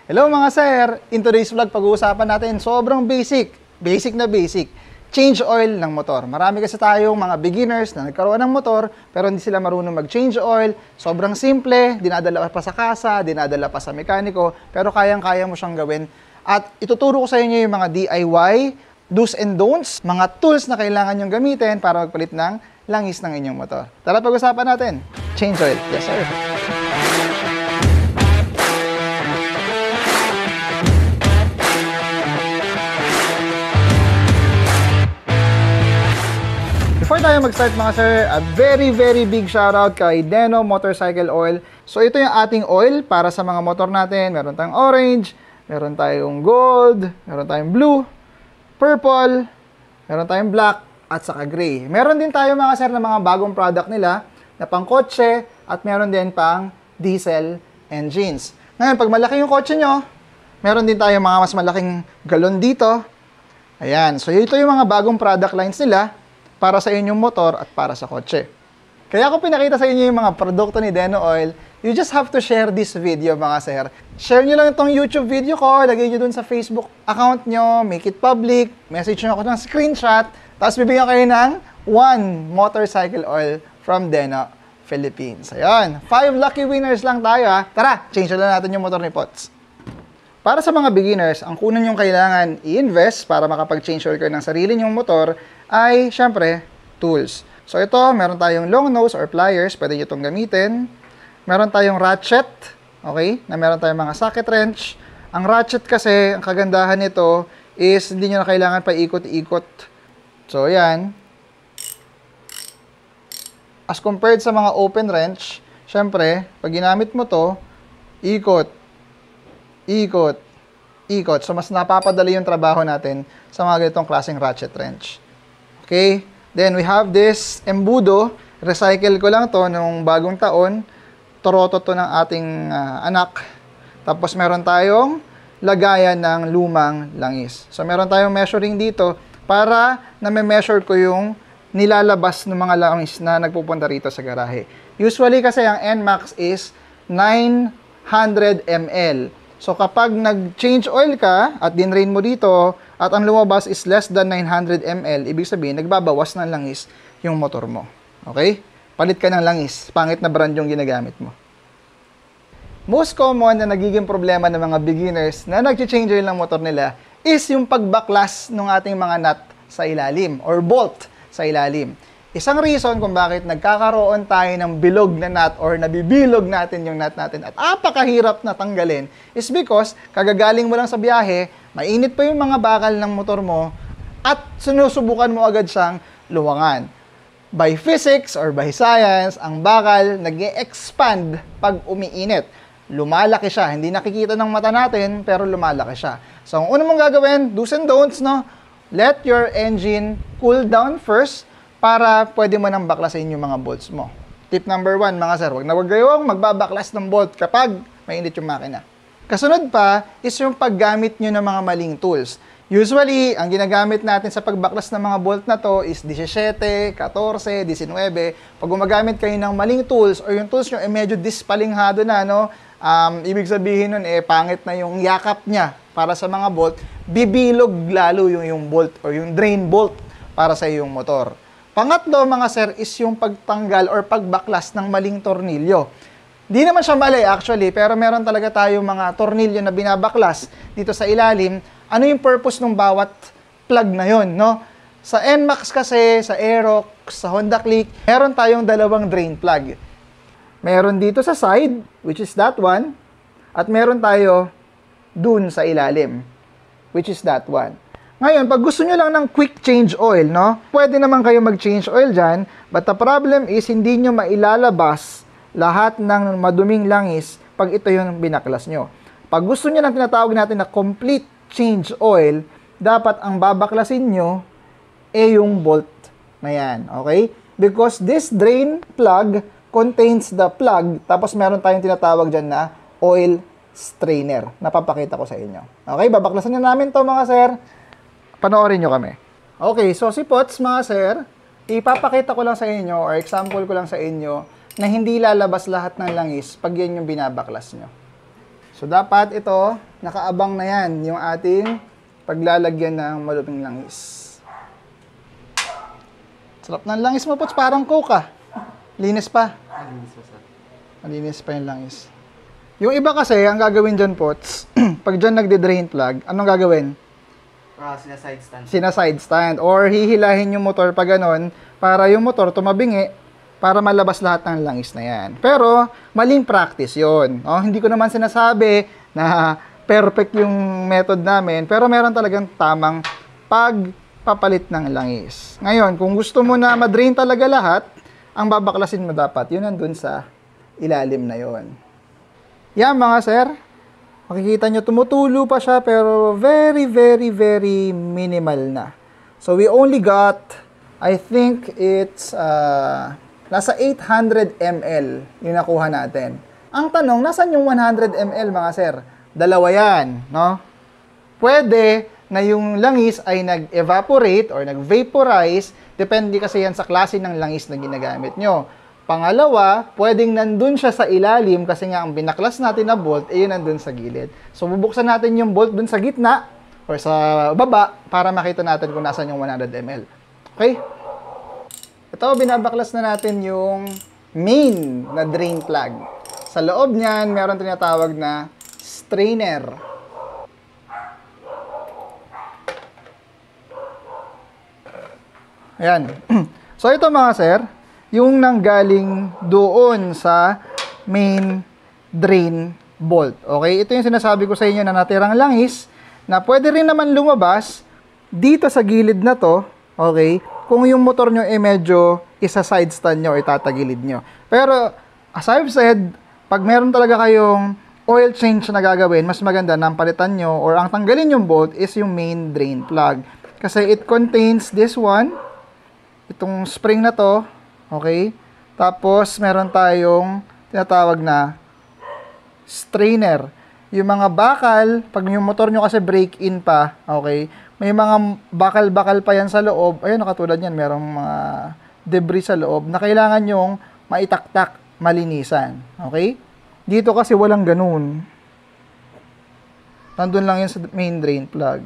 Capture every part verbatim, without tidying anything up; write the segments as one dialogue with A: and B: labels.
A: Hello mga sir! In today's vlog, pag-uusapan natin sobrang basic, basic na basic, change oil ng motor. Marami kasi tayong mga beginners na nagkaroon ng motor pero hindi sila marunong mag-change oil. Sobrang simple, dinadala pa sa kasa, dinadala pa sa mekaniko, pero kayang-kaya mo siyang gawin. At ituturo ko sa inyo yung mga D I Y, do's and don'ts, mga tools na kailangan nyong gamitin para magpalit ng langis ng inyong motor. Tara pag-usapan natin. Change oil. Yes sir. Before tayo mag-start mga sir, a very very big shoutout kay Deno Motorcycle Oil. So ito yung ating oil para sa mga motor natin. Meron tayong orange, meron tayong gold, meron tayong blue, purple, meron tayong black, at saka gray. Meron din tayo mga sir na mga bagong product nila na pang kotse at meron din pang diesel engines. Ngayon, pag malaki yung kotse nyo, meron din tayo mga mas malaking galon dito. Ayan. So ito yung mga bagong product lines nila para sa inyong motor at para sa kotse. Kaya ako pinakita sa inyo yung mga produkto ni Deno Oil. You just have to share this video mga sir. Share nyo lang itong YouTube video ko, lagay nyo dun sa Facebook account nyo, make it public, message nyo ako ng screenshot, tapos bibigyan kayo ng one motorcycle oil from Deno Philippines. Ayun, five lucky winners lang tayo ha. Tara, change na natin yung motor ni Pots. Para sa mga beginners, ang kunan yung kailangan i-invest para makapag-change oil kayo ng sarili nyong motor ay, syempre, tools. So ito, meron tayong long nose or pliers, pwede nyo itong gamitin. Meron tayong ratchet, okay, na meron tayong mga socket wrench. Ang ratchet kasi, ang kagandahan nito is hindi nyo na kailangan pa ikot-ikot. So yan. As compared sa mga open wrench, syempre, pag ginamit mo to, ikot, ikot, ikot. So mas napapadali yung trabaho natin sa mga ganitong klaseng ratchet wrench. Okay? Then we have this embudo. Recycle ko lang to nung bagong taon. Toroto to ng ating uh, anak. Tapos meron tayong lagayan ng lumang langis. So meron tayong measuring dito para na me-measure ko yung nilalabas ng mga langis na nagpupunta rito sa garahe. Usually kasi ang N max is nine hundred milliliters. So kapag nag-change oil ka at dinrain mo dito at ang lumabas is less than nine hundred milliliters, ibig sabihin nagbabawas ng langis yung motor mo. Okay? Palit ka ng langis. Pangit na brand yung ginagamit mo. Most common na nagiging problema ng mga beginners na nag-change oil ng motor nila is yung pagbaklas ng ating mga nut sa ilalim or bolt sa ilalim. Isang reason kung bakit nagkakaroon tayo ng bilog na nut or nabibilog natin yung nut natin at apakahirap na tanggalin is because kagagaling mo lang sa biyahe, mainit pa yung mga bakal ng motor mo at sinusubukan mo agad siyang luwangan. By physics or by science, ang bakal nag-e-expand pag umiinit. Lumalaki siya. Hindi nakikita ng mata natin pero lumalaki siya. So, ang una mong gagawin, do's and don'ts, no? Let your engine cool down first para pwede mo nang baklasin yung mga bolts mo. Tip number one, mga sir, wag na wag kayong magbabaklas ng bolt kapag mainit yung makina. Kasunod pa is yung paggamit nyo ng mga maling tools. Usually, ang ginagamit natin sa pagbaklas ng mga bolt na to is seventeen, fourteen, nineteen. Pag gumagamit kayo ng maling tools or yung tools nyo ay medyo dispalinghado na, no? Um, ibig sabihin nun, eh, pangit na yung yakap niya para sa mga bolt, bibilog lalo yung, yung bolt or yung drain bolt para sa iyong motor. Pangatlo, mga sir, is yung pagtanggal or pagbaklas ng maling tornilyo. Di naman siya mali actually, pero meron talaga tayong mga tornilyo na binabaklas dito sa ilalim. Ano yung purpose ng bawat plug na yon, no? Sa N max kasi, sa Aerox, sa Honda Click, meron tayong dalawang drain plug. Meron dito sa side, which is that one, at meron tayo dun sa ilalim, which is that one. Ngayon, pag gusto nyo lang ng quick change oil, no? Pwede naman kayo mag-change oil dyan, but the problem is hindi nyo mailalabas lahat ng maduming langis pag ito yung binaklas nyo. Pag gusto nyo lang tinatawag natin na complete change oil, dapat ang babaklasin nyo eh yung bolt na yan, okay? Because this drain plug contains the plug, tapos meron tayong tinatawag dyan na oil strainer. Napapakita ko sa inyo. Okay, babaklasan nyo namin to mga sir. Panoorin nyo kami. Okay, so si Pots, mga sir, ipapakita ko lang sa inyo or example ko lang sa inyo na hindi lalabas lahat ng langis pag yan yung binabaklas nyo. So, dapat ito, nakaabang na yan yung ating paglalagyan ng maluping langis. Sarap ng langis mo, Pots. Parang Coke, ah. Linis pa.
B: Malinis pa, sir.
A: Malinis pa yung langis. Yung iba kasi, ang gagawin dyan, Pots, pag dyan nagde-drain plug, anong gagawin?
B: Ah, sina side stand.
A: Sina side stand. Or hihilahin yung motor pa ganon, para yung motor tumabingi, para malabas lahat ng langis na yan. Pero, maling practice yon. Oh, hindi ko naman sinasabi na perfect yung method namin, pero meron talagang tamang pagpapalit ng langis. Ngayon, kung gusto mo na madrain talaga lahat, ang babaklasin mo dapat, yun nandun sa ilalim na yon. Yan mga sir, makikita nyo tumutulo pa siya, pero very, very, very minimal na. So, we only got, I think it's, uh, nasa eight hundred milliliters yung nakuha natin. Ang tanong, nasan yung one hundred milliliters mga sir? Dalawa yan, no? Pwede na yung langis ay nag-evaporate or nag-vaporize, depende kasi yan sa klase ng langis na ginagamit nyo. Pangalawa, pwedeng nandun siya sa ilalim kasi nga ang binaklas natin na bolt, eh yun nandun sa gilid. So, bubuksan natin yung bolt dun sa gitna or sa baba para makita natin kung nasan yung one hundred milliliters. Okay? Ito, binabaklas na natin yung main na drain plug. Sa loob niyan, meron tinatawag na strainer. Ayan. So, ito mga sir, yung nanggaling doon sa main drain bolt. Okay? Ito yung sinasabi ko sa inyo na natirang langis na pwede rin naman lumabas dito sa gilid na to. Okay? Kung yung motor nyo eh medyo isa side stand nyo, itatagilid nyo. Pero, as I've said, pag meron talaga kayong oil change na gagawin, mas maganda na ang palitan nyo or ang tanggalin yung bolt is yung main drain plug. Kasi it contains this one, itong spring na to, okay? Tapos, meron tayong tinatawag na strainer. Yung mga bakal, pag yung motor nyo kasi break-in pa, okay? May mga bakal-bakal pa yan sa loob. Ayun, katulad yan, merong mga debris sa loob na kailangan yung maitaktak, malinisan. Okay? Dito kasi walang ganun. Nandun lang yun sa main drain plug.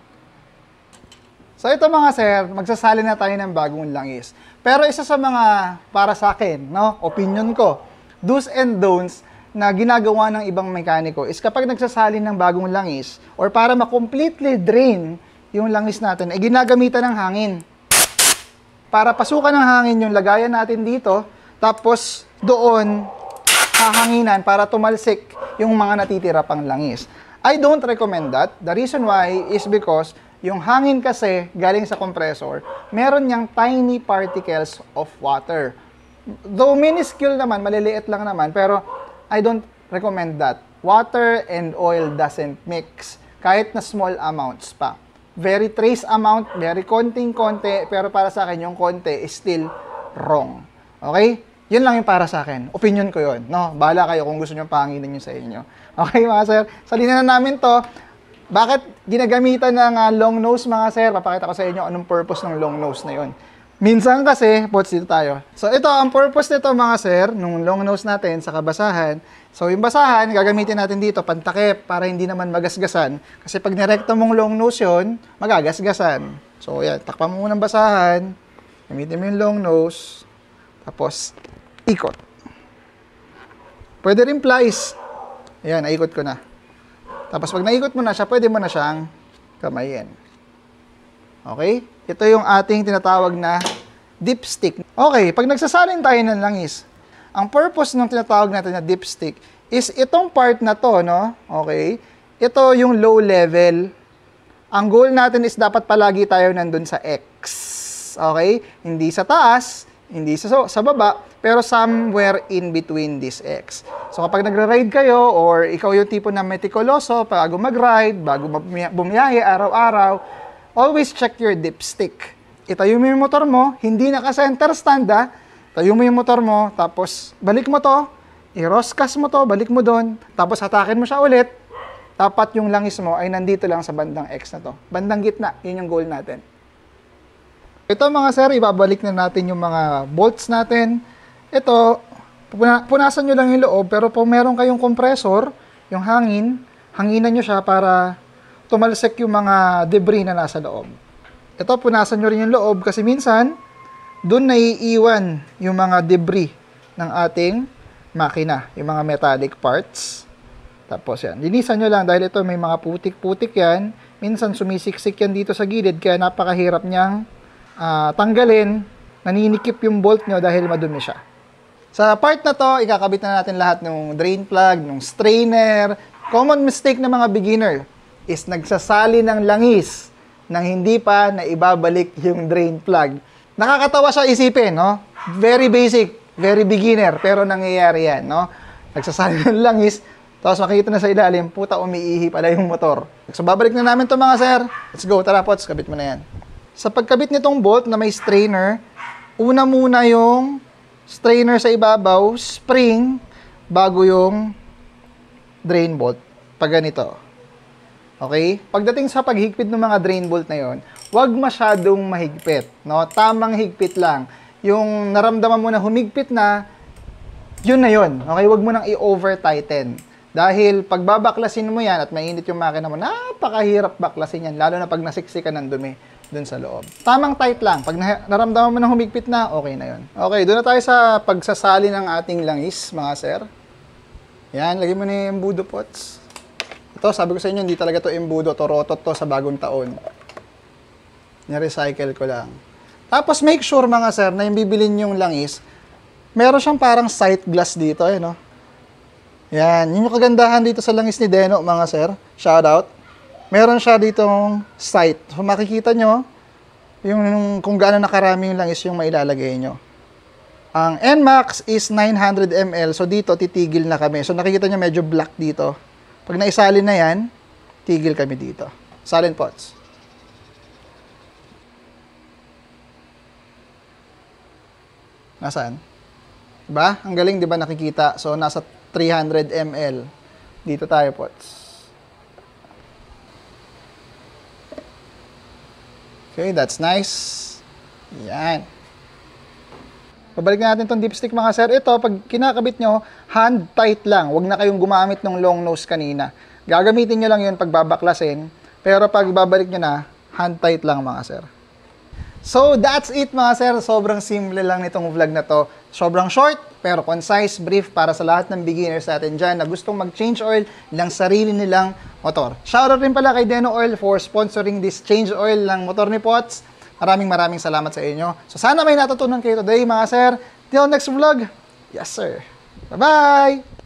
A: So ito mga sir, magsasali na tayo ng bagong langis. Pero isa sa mga, para sa akin, no, opinion ko, do's and don'ts na ginagawa ng ibang mekaniko is kapag nagsasali ng bagong langis or para ma-completely drain yung langis natin, ay ginagamitan ng hangin. Para pasukan ng hangin yung lagayan natin dito, tapos doon hahanginan para tumalsik yung mga natitira pang langis. I don't recommend that. The reason why is because yung hangin kasi galing sa compressor, meron niyang tiny particles of water. Though minuscule naman, maliliit lang naman, pero I don't recommend that. Water and oil doesn't mix, kahit na small amounts pa. Very trace amount, very konting-konti, pero para sa akin yung konti is still wrong. Okay? Yun lang yung para sa akin. Opinion ko yun. No? Bahala kayo kung gusto nyo panginin yun sa inyo. Okay mga sir? Salina na namin to. Bakit ginagamitan ng uh, long nose mga sir? Papakita ko sa inyo anong purpose ng long nose na yun. Minsan kasi, pots dito tayo. So ito, ang purpose nito mga sir, nung long nose natin sa kabasahan. So yung basahan, gagamitin natin dito, pantakip, para hindi naman magasgasan. Kasi pag nirekto mong long nose yun, magagasgasan. So yan, takpan mo muna ng basahan, gamitin mo yung long nose, tapos ikot. Pwede rin plies. Ayan, naikot ko na. Tapos pag naikot mo na siya, pwede mo na siyang kamayin. Okay? Ito yung ating tinatawag na dipstick. Okay, pag nagsasalin tayo ng langis, ang purpose ng tinatawag natin na dipstick is itong part na to, no? Okay? Ito yung low level. Ang goal natin is dapat palagi tayo nandun sa X. Okay? Hindi sa taas, hindi sa, sa baba, pero somewhere in between this X. So kapag nagra-ride kayo or ikaw yung tipo na meticuloso bago mag-ride, bago bumiyahe araw-araw, always check your dipstick. Itayo mo yung motor mo, hindi naka-center stand ha. Tayo mo yung motor mo, tapos balik mo to, i-roscas mo to, balik mo doon, tapos hatakin mo siya ulit. Dapat yung langis mo ay nandito lang sa bandang X na to. Bandang gitna, yun yung goal natin. Ito mga sir, ibabalik na natin yung mga bolts natin. Ito, punasan nyo lang yung loob, pero kung meron kayong compressor, yung hangin, hanginan nyo siya para tumalsik yung mga debris na nasa loob. Ito, punasan nyo rin yung loob kasi minsan, doon naiiwan yung mga debris ng ating makina, yung mga metallic parts. Tapos yan, linisan nyo lang dahil ito may mga putik-putik yan. Minsan sumisiksik yan dito sa gilid kaya napakahirap niyang uh, tanggalin. Naninikip yung bolt nyo dahil madumi siya. Sa part na to, ikakabit na natin lahat ng drain plug, ng strainer. Common mistake ng mga beginner is nagsasali ng langis nang hindi pa na ibabalik yung drain plug. Nakakatawa siya isipin, no? Very basic, very beginner, pero nangyayari yan, no? Nagsasali ng langis, tapos makikita na sa ilalim, puta, umiihi pala yung motor. So, babalik na namin to mga sir. Let's go, tara pots, kabit mo na yan. Sa pagkabit nitong bolt na may strainer, una muna yung strainer sa ibabaw, spring, bago yung drain bolt. Pag ganito. Okay? Pagdating sa paghigpit ng mga drain bolt na yon, huwag masyadong mahigpit. No? Tamang higpit lang. Yung naramdaman mo na humigpit na, yun na yun. Okay? Huwag mo nang i-over-tighten. Dahil pag babaklasin mo yan at mainit yung makina mo, napakahirap baklasin yan. Lalo na pag nasiksikan ng dumi dun sa loob. Tamang tight lang. Pag naramdaman mo na humigpit na, okay na yun. Okay, doon na tayo sa pagsasali ng ating langis, mga sir. Yan, lagay mo na yung embudo pots. Ito, sabi ko sa inyo, hindi talaga to embudo. To rotot to sa bagong taon. Ni-recycle ko lang. Tapos make sure, mga sir, na yung bibilin yung langis, meron siyang parang sight glass dito, eh, no? Yan, yun yung kagandahan dito sa langis ni Deno, mga sir. Shout out. Meron siya ditong sight. So, makikita nyo yung, yung kung gaano nakarami yung langis yung mailalagay nyo. Ang N max is nine hundred milliliters. So, dito, titigil na kami. So, nakikita nyo medyo black dito. Pag naisalin na yan, tigil kami dito. Salin pots. Nasaan? Diba? Ang galing, diba nakikita? So, nasa three hundred milliliters. Dito tayo, pots. Okay, that's nice. Yan. Pabalik natin itong dipstick, mga sir. Ito, pag kinakabit nyo, hand tight lang. Huwag na kayong gumamit ng long nose kanina. Gagamitin nyo lang yun pag babaklasin. Pero pag babalik nyo na, hand tight lang, mga sir. So, that's it, mga sir. Sobrang simple lang nitong vlog na to. Sobrang short, pero concise, brief para sa lahat ng beginners natin dyan na gustong mag-change oil ng sarili nilang motor. Shoutout rin pala kay Deno Oil for sponsoring this change oil ng motor ni Pots. Maraming maraming salamat sa inyo. So, sana may natutunan kayo today, mga sir. Till next vlog. Yes, sir. Bye-bye!